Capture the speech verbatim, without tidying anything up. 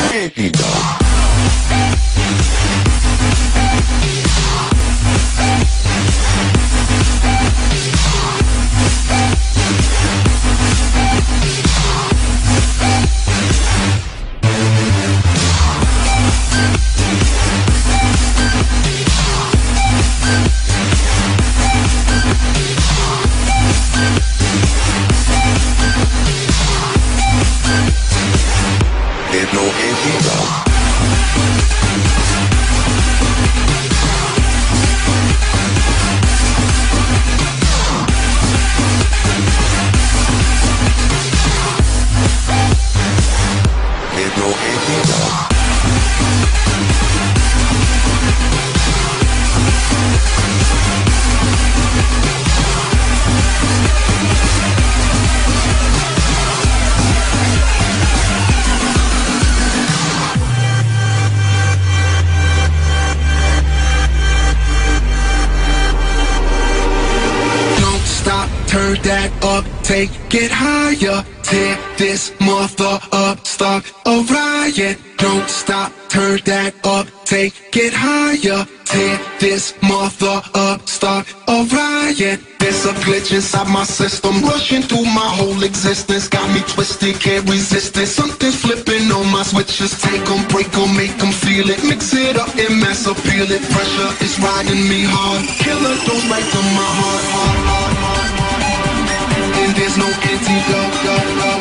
Antidote. There's no antidote. There's no antidote. Turn that up, take it higher. Tear this mother up, start a riot. Don't stop, turn that up, take it higher. Tear this mother up, start a riot. There's a glitch inside my system, rushing through my whole existence. Got me twisted, can't resist it. Something's flipping on my switches. Take them, break them, make them feel it. Mix it up and mass appeal it. Pressure is riding me hard. Killer dose right to my heart, heart, heart, heart. And there's no antidote, go, go.